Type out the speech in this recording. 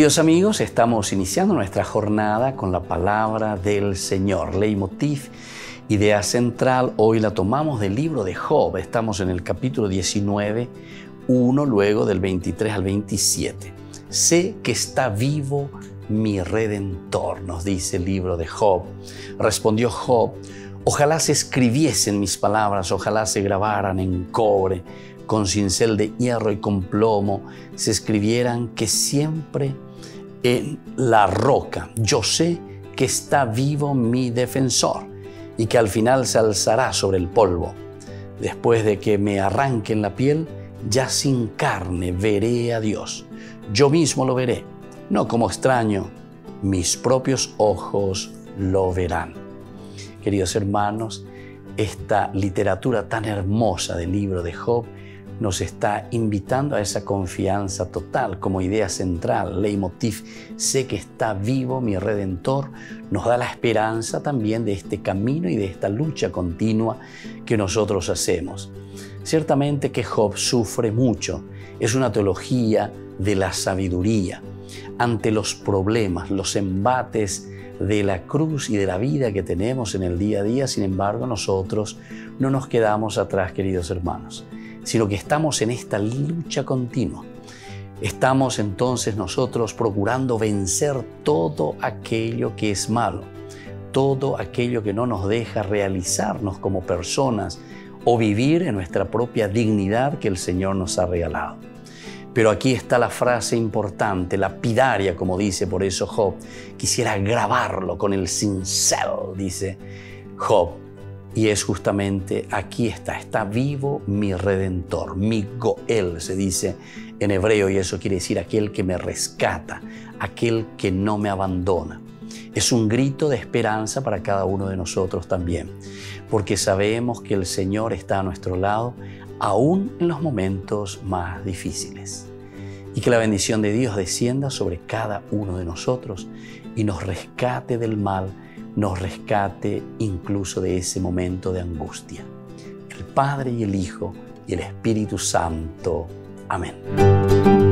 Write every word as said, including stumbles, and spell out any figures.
Queridos amigos, estamos iniciando nuestra jornada con la palabra del Señor. Leitmotiv, idea central, hoy la tomamos del libro de Job. Estamos en el capítulo diecinueve, uno, luego del veintitrés al veintisiete. Sé que está vivo mi Redentor, nos dice el libro de Job. Respondió Job: ojalá se escribiesen mis palabras, ojalá se grabaran en cobre, con cincel de hierro y con plomo, se escribieran que siempre en la roca yo sé que está vivo mi defensor y que al final se alzará sobre el polvo. Después de que me arranquen la piel, ya sin carne veré a Dios. Yo mismo lo veré, no como extraño, mis propios ojos lo verán. Queridos hermanos, esta literatura tan hermosa del libro de Job nos está invitando a esa confianza total como idea central. Leitmotiv, sé que está vivo mi Redentor, nos da la esperanza también de este camino y de esta lucha continua que nosotros hacemos. Ciertamente que Job sufre mucho, es una teología de la sabiduría. Ante los problemas, los embates de la cruz y de la vida que tenemos en el día a día, sin embargo, nosotros no nos quedamos atrás, queridos hermanos, sino que estamos en esta lucha continua. Estamos entonces nosotros procurando vencer todo aquello que es malo, todo aquello que no nos deja realizarnos como personas o vivir en nuestra propia dignidad que el Señor nos ha regalado. Pero aquí está la frase importante, lapidaria, como dice por eso Job. Quisiera grabarlo con el cincel, dice Job. Y es justamente aquí está, está vivo mi Redentor, mi Goel, se dice en hebreo, y eso quiere decir aquel que me rescata, aquel que no me abandona. Es un grito de esperanza para cada uno de nosotros también, porque sabemos que el Señor está a nuestro lado, aún en los momentos más difíciles. Y que la bendición de Dios descienda sobre cada uno de nosotros y nos rescate del mal, nos rescate incluso de ese momento de angustia. El Padre y el Hijo y el Espíritu Santo. Amén.